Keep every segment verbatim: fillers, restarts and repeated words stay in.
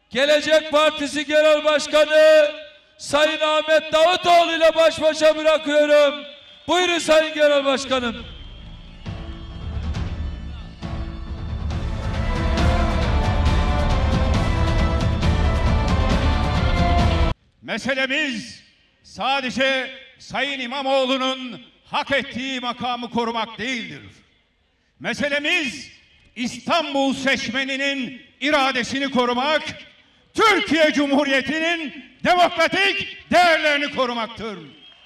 Gelecek Partisi Genel Başkanı Sayın Ahmet Davutoğlu ile baş başa bırakıyorum. Buyurun Sayın Genel Başkanım. Meselemiz sadece Sayın İmamoğlu'nun hak ettiği makamı korumak değildir. Meselemiz İstanbul seçmeninin iradesini korumak, Türkiye Cumhuriyeti'nin demokratik değerlerini korumaktır.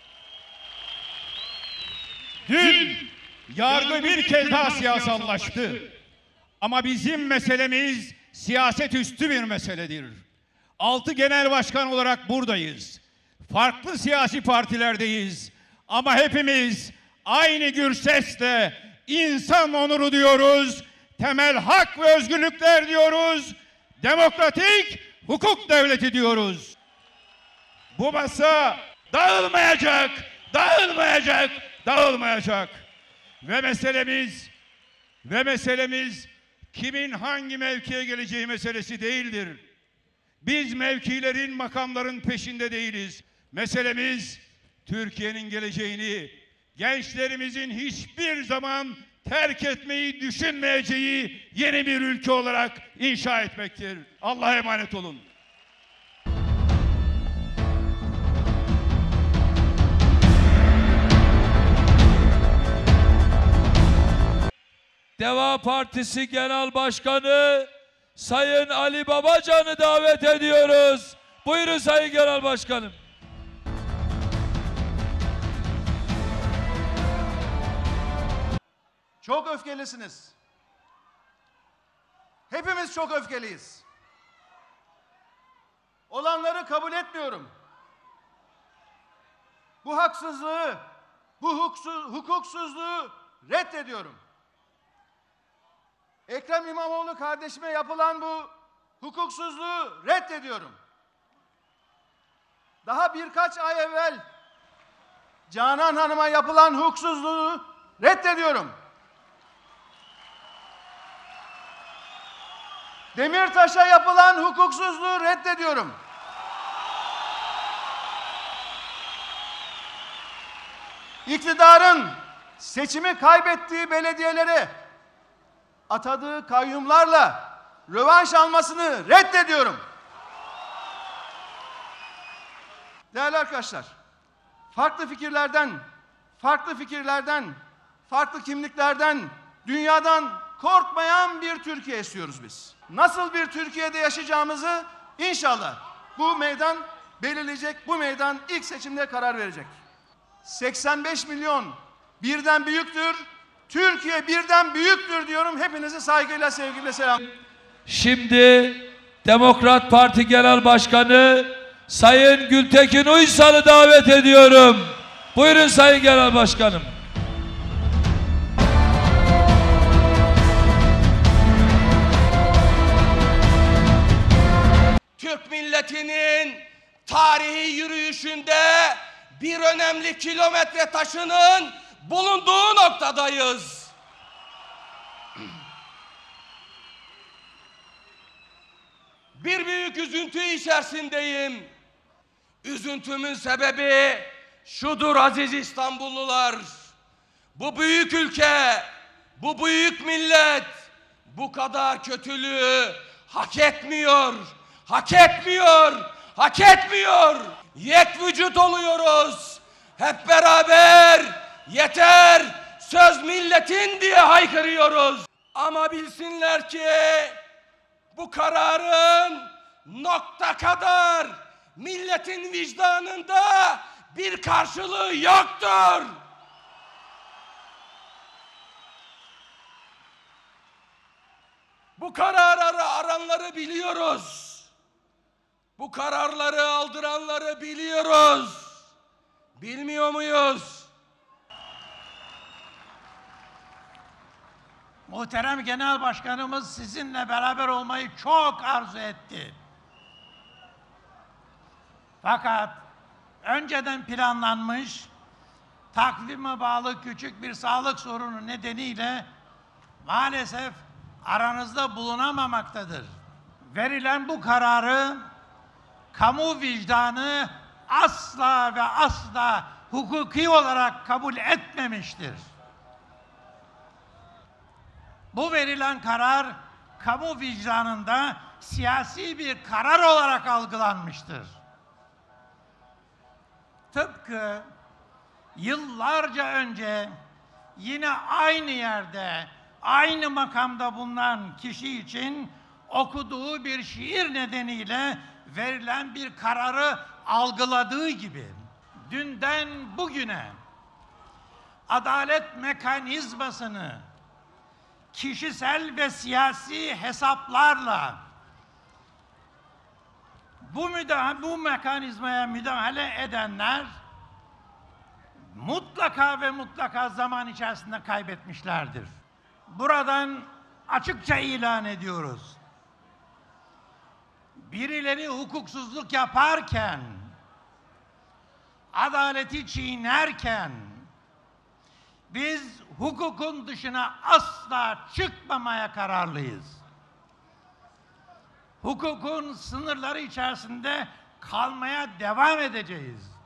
Dün yargı bir kez daha siyasallaştı. Ama bizim meselemiz siyaset üstü bir meseledir. Altı genel başkan olarak buradayız. Farklı siyasi partilerdeyiz. Ama hepimiz aynı gür sesle insan onuru diyoruz, temel hak ve özgürlükler diyoruz, demokratik hukuk devleti diyoruz. Bu masa dağılmayacak, dağılmayacak, dağılmayacak. Ve meselemiz, ve meselemiz kimin hangi mevkiye geleceği meselesi değildir. Biz mevkilerin, makamların peşinde değiliz. Meselemiz Türkiye'nin geleceğini, gençlerimizin hiçbir zaman terk etmeyi düşünmeyeceği yeni bir ülke olarak inşa etmektir. Allah'a emanet olun. Deva Partisi Genel Başkanı Sayın Ali Babacan'ı davet ediyoruz. Buyurun Sayın Genel Başkanım. Çok öfkelisiniz. Hepimiz çok öfkeliyiz. Olanları kabul etmiyorum. Bu haksızlığı, bu hukuksuz, hukuksuzluğu reddediyorum. Ekrem İmamoğlu kardeşime yapılan bu hukuksuzluğu reddediyorum. Daha birkaç ay evvel Canan Hanım'a yapılan hukuksuzluğu reddediyorum. Demirtaş'a yapılan hukuksuzluğu reddediyorum. İktidarın seçimi kaybettiği belediyelere atadığı kayyumlarla rövanş almasını reddediyorum. Değerli arkadaşlar, farklı fikirlerden, farklı fikirlerden, farklı kimliklerden, dünyadan korkmayan bir Türkiye istiyoruz biz. Nasıl bir Türkiye'de yaşayacağımızı inşallah bu meydan belirleyecek, bu meydan ilk seçimde karar verecek. seksen beş milyon birden büyüktür, Türkiye birden büyüktür diyorum. Hepinizi saygıyla, sevgiyle selam. Şimdi Demokrat Parti Genel Başkanı Sayın Gültekin Uysal'ı davet ediyorum. Buyurun Sayın Genel Başkanım. Türk milletinin tarihi yürüyüşünde bir önemli kilometre taşının bulunduğu noktadayız. Bir büyük üzüntü içerisindeyim. Üzüntümün sebebi şudur aziz İstanbullular. Bu büyük ülke, bu büyük millet bu kadar kötülüğü hak etmiyor. Hak etmiyor. Hak etmiyor. Yek vücut oluyoruz. Hep beraber yeter söz milletin diye haykırıyoruz. Ama bilsinler ki bu kararın nokta kadar milletin vicdanında bir karşılığı yoktur. Bu kararları aranları biliyoruz. Bu kararları aldıranları biliyoruz. Bilmiyor muyuz? Muhterem Genel Başkanımız sizinle beraber olmayı çok arzu etti. Fakat önceden planlanmış, takvime bağlı küçük bir sağlık sorunu nedeniyle maalesef aranızda bulunamamaktadır. verilen bu kararı kamu vicdanı asla ve asla hukuki olarak kabul etmemiştir. Bu verilen karar kamu vicdanında siyasi bir karar olarak algılanmıştır. Tıpkı yıllarca önce yine aynı yerde, aynı makamda bulunan kişi için okuduğu bir şiir nedeniyle verilen bir kararı algıladığı gibi, dünden bugüne adalet mekanizmasını kişisel ve siyasi hesaplarla bu müdahale, bu mekanizmaya müdahale edenler mutlaka ve mutlaka zaman içerisinde kaybetmişlerdir. Buradan açıkça ilan ediyoruz. Birileri hukuksuzluk yaparken, adaleti çiğnerken, biz hukukun dışına asla çıkmamaya kararlıyız. Hukukun sınırları içerisinde kalmaya devam edeceğiz.